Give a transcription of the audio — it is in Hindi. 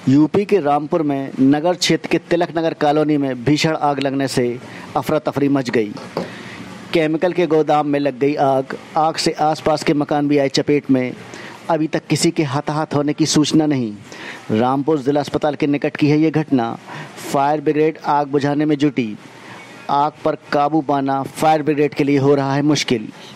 यूपी के रामपुर में नगर क्षेत्र के तिलक नगर कॉलोनी में भीषण आग लगने से अफरा तफरी मच गई। केमिकल के गोदाम में लग गई आग से आसपास के मकान भी आए चपेट में। अभी तक किसी के हताहत होने की सूचना नहीं। रामपुर जिला अस्पताल के निकट की है ये घटना। फायर ब्रिगेड आग बुझाने में जुटी। आग पर काबू पाना फायर ब्रिगेड के लिए हो रहा है मुश्किल।